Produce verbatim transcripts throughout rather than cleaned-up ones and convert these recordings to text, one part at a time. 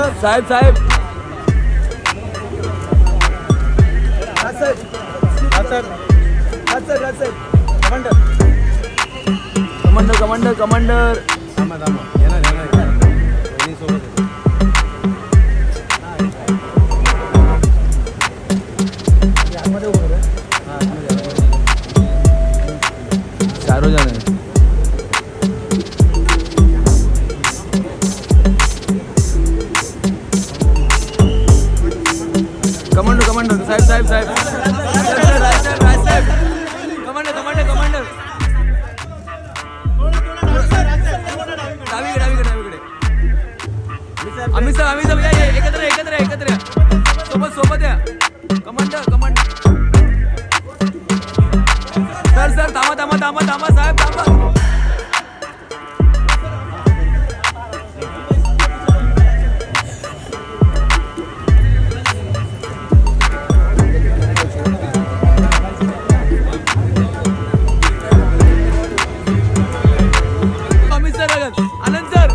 साहेब साहेब commander commander commander चारों जण आहे. कमांडर कमांडर साहेब साहेब साहेब कमांडर कमांडर कमांडर डावीकडे डावीकडे डावीकडे आम्ही सब आम्ही सब या एकत्र एकत्र एकत्र सोबत सोबत या. कमांडर कमांडर सर सर थांबा थांबा थांबा थांबा साहेब थांबा. आनंद सर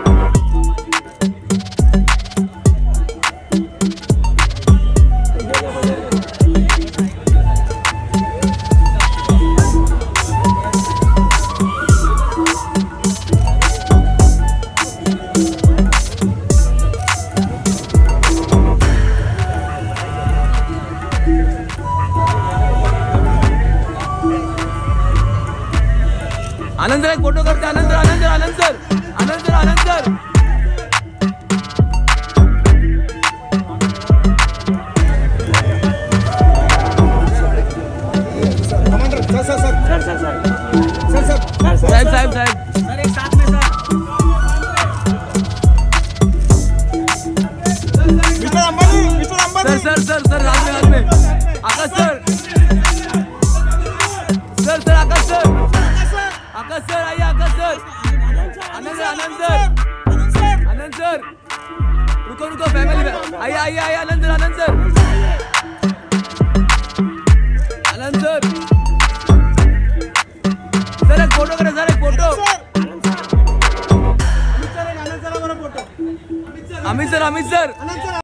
आनंद सर एक फोटो करते. Anand sir Anand sir Anand sir Anand sir Anand sir commander sir sir sir sir sir sir sir साहब साहब साहब सर एक साथ में sir mister Ambani mister Ambani sir sir sir sir हाथ में हाथ में Akash sir sir sir Akash sir Akash sir आइए Akash sir Anand Anand sir Anand sir रुको रुको फैमिली आइए आइए आइए आनंद सर आनंद सर